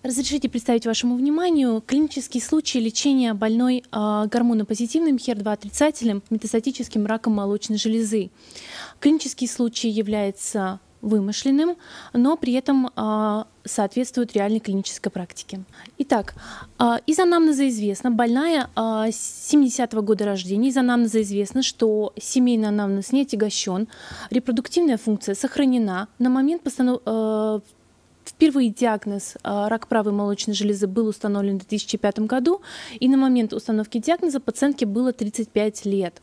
Разрешите представить вашему вниманию клинический случай лечения больной гормонопозитивным HER2 отрицательным метастатическим раком молочной железы. Клинический случай является вымышленным, но при этом соответствует реальной клинической практике. Итак, из анамнеза известно, больная 70-го года рождения, из анамнеза известно, что семейный анамнез не отягощен, репродуктивная функция сохранена. На момент впервые диагноз рак правой молочной железы был установлен в 2005 году, и на момент установки диагноза пациентке было 35 лет.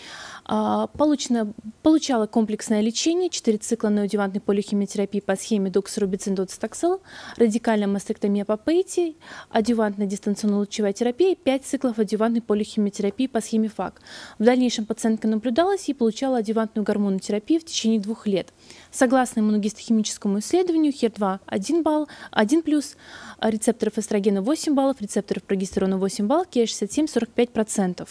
Получала комплексное лечение, 4 цикла неоадъювантной полихимиотерапии по схеме доксорубицин доцитоксел, радикальная мастектомия по ПЭТИ, адъювантная дистанционная лучевая терапия, 5 циклов адъювантной полихимиотерапии по схеме ФАК. В дальнейшем пациентка наблюдалась и получала адъювантную гормонотерапию в течение 2 лет. Согласно иммуногистохимическому исследованию, HER2 1 балл, 1+, рецепторов эстрогена 8 баллов, рецепторов прогестерона 8 баллов, Ki-67 45%.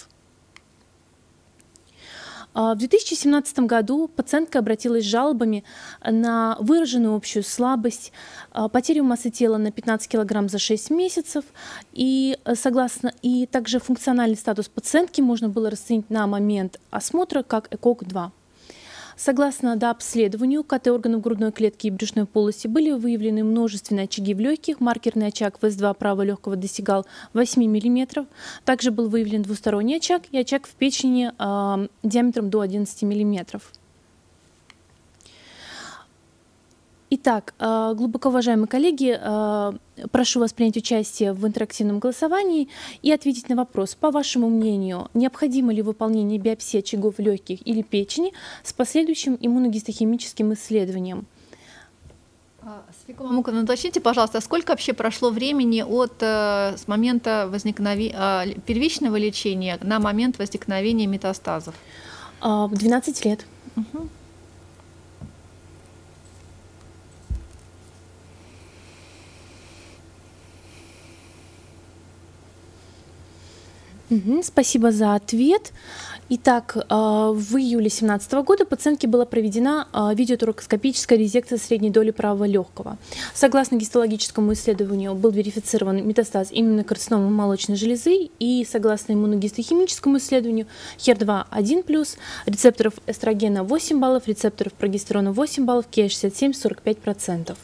В 2017 году пациентка обратилась с жалобами на выраженную общую слабость, потерю массы тела на 15 кг за 6 месяцев, и также функциональный статус пациентки можно было расценить на момент осмотра как ЭКОГ-2. Согласно дообследованию КТ органов грудной клетки и брюшной полости были выявлены множественные очаги в легких. Маркерный очаг ВС2 правого легкого достигал 8 мм. Также был выявлен двусторонний очаг и очаг в печени диаметром до 11 мм. Итак, глубоко уважаемые коллеги, прошу вас принять участие в интерактивном голосовании и ответить на вопрос. По вашему мнению, необходимо ли выполнение биопсии очагов легких или печени с последующим иммуногистохимическим исследованием? Свекла Мамуковна, уточните, пожалуйста, сколько вообще прошло времени с момента первичного лечения на момент возникновения метастазов? 12 лет. Угу. Спасибо за ответ. Итак, в июле 2017 года пациентке была проведена видеоторакоскопическая резекция средней доли правого легкого. Согласно гистологическому исследованию был верифицирован метастаз именно карциномы молочной железы, и согласно иммуногистохимическому исследованию HER2 1+, рецепторов эстрогена 8 баллов, рецепторов прогестерона 8 баллов, Ki-67 45%.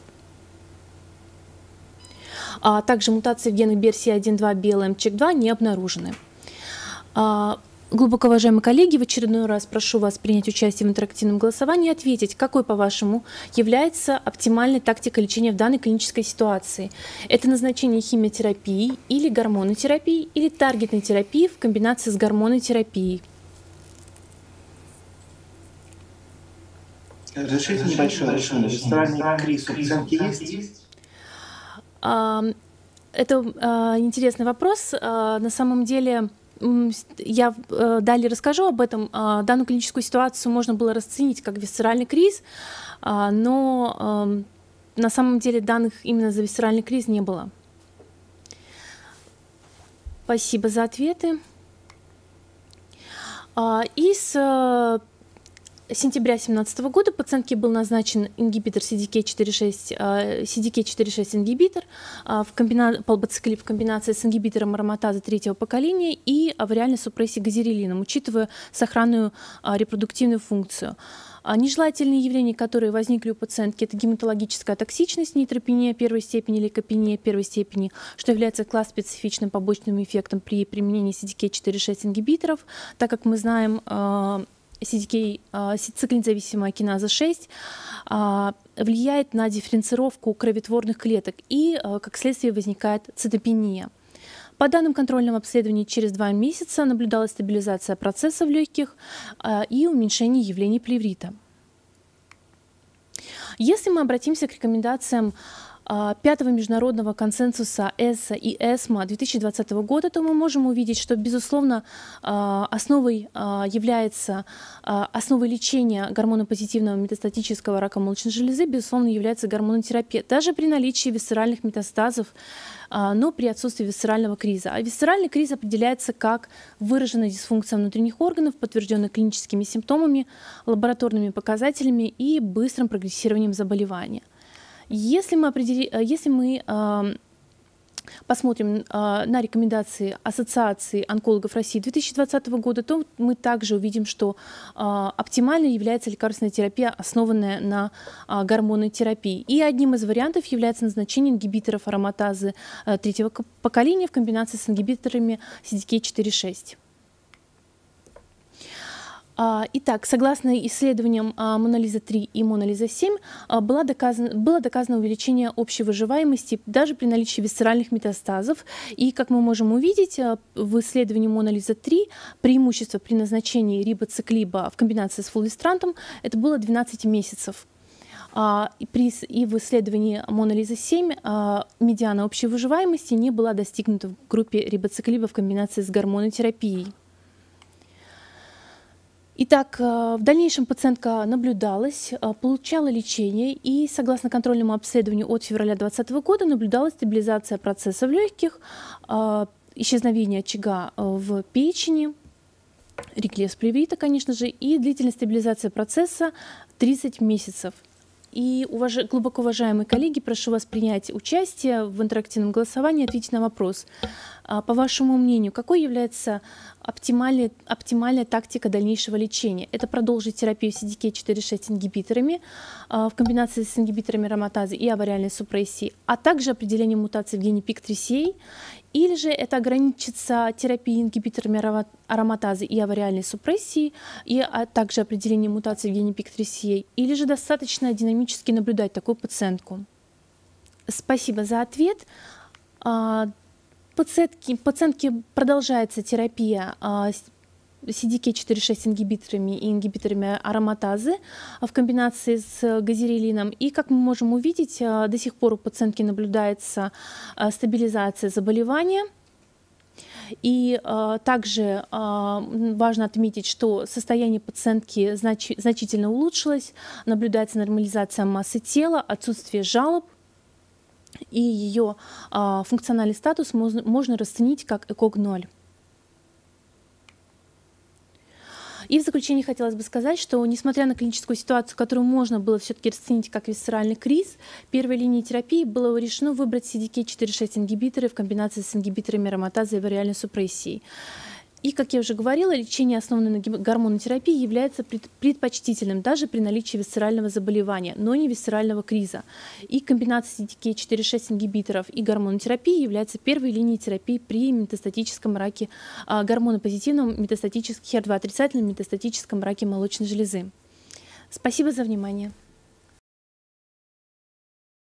Также мутации в генах BRCA1-2, BLM-CHEK2 не обнаружены. Глубоко уважаемые коллеги, в очередной раз прошу вас принять участие в интерактивном голосовании и ответить, какой, по-вашему, является оптимальной тактикой лечения в данной клинической ситуации. Это назначение химиотерапии или гормонотерапии, или таргетной терапии в комбинации с гормонотерапией. Разрешите небольшое решение. Висцеральный криз у пациентки есть? Это интересный вопрос. На самом деле, я далее расскажу об этом. Данную клиническую ситуацию можно было расценить как висцеральный криз, но на самом деле данных именно за висцеральный криз не было. Спасибо за ответы. Из сентября 2017 года пациентке был назначен ингибитор CDK4/6 ингибитор палбоциклип в комбинации с ингибитором ароматазы 3-го поколения и авариальной супрессией газерилином, учитывая сохранную репродуктивную функцию. Нежелательные явления, которые возникли у пациентки, это гематологическая токсичность, нейтропения первой степени, лейкопения первой степени, что является класс-специфичным побочным эффектом при применении CDK4/6 ингибиторов, так как мы знаем, циклинзависимая киназа 6 влияет на дифференцировку кроветворных клеток, и как следствие возникает цитопения. По данным контрольного обследования через 2 месяца наблюдалась стабилизация процесса в легких и уменьшение явлений плеврита. Если мы обратимся к рекомендациям 5-го международного консенсуса ЭССА и ЭСМА 2020 года, то мы можем увидеть, что, безусловно, основой лечения гормонопозитивного метастатического рака молочной железы, безусловно, является гормонотерапия, даже при наличии висцеральных метастазов, но при отсутствии висцерального криза. А висцеральный криз определяется как выраженная дисфункция внутренних органов, подтвержденная клиническими симптомами, лабораторными показателями и быстрым прогрессированием заболевания. Если мы посмотрим на рекомендации Ассоциации онкологов России 2020 года, то мы также увидим, что оптимальной является лекарственная терапия, основанная на гормонной терапии. И одним из вариантов является назначение ингибиторов ароматазы третьего поколения в комбинации с ингибиторами CDK4/6. Итак, согласно исследованиям Монолиза-3 и Монолиза-7, было доказано увеличение общей выживаемости даже при наличии висцеральных метастазов. И, как мы можем увидеть, в исследовании Монолиза-3 преимущество при назначении рибоциклиба в комбинации с фулвестрантом это было 12 месяцев. И в исследовании Монолиза-7 медиана общей выживаемости не была достигнута в группе рибоциклиба в комбинации с гормонотерапией. Итак, в дальнейшем пациентка наблюдалась, получала лечение, и согласно контрольному обследованию от февраля 2020 года наблюдалась стабилизация процесса в легких, исчезновение очага в печени, реглез плеврита, конечно же, и длительность стабилизации процесса 30 месяцев. И, глубоко уважаемые коллеги, прошу вас принять участие в интерактивном голосовании и ответить на вопрос. По вашему мнению, какой является оптимальная тактика дальнейшего лечения? Это продолжить терапию CDK4/6 ингибиторами в комбинации с ингибиторами ароматазы и авариальной супрессии, а также определение мутаций в гене PIK3CA, или же это ограничится терапией ингибиторами ароматазы и авариальной супрессии, а также определение мутаций в гене PIK3CA, или же достаточно динамически наблюдать такую пациентку? Спасибо за ответ. Пациентке продолжается терапия CDK4/6 ингибиторами и ингибиторами ароматазы в комбинации с газерилином. И, как мы можем увидеть, до сих пор у пациентки наблюдается стабилизация заболевания. И также важно отметить, что состояние пациентки значительно улучшилось, наблюдается нормализация массы тела, отсутствие жалоб, и ее функциональный статус можно расценить как ЭКОГ-0. И в заключение хотелось бы сказать, что несмотря на клиническую ситуацию, которую можно было все-таки расценить как висцеральный криз, первой линией терапии было решено выбрать CDK4/6 ингибиторы в комбинации с ингибиторами ароматазы и авариальной супрессии. И, как я уже говорила, лечение, основанное на гормонотерапии, является предпочтительным даже при наличии висцерального заболевания, но не висцерального криза. И комбинация CDK4/6 ингибиторов и гормонотерапии является первой линией терапии при метастатическом раке, гормонопозитивном HER2 отрицательном метастатическом раке молочной железы. Спасибо за внимание.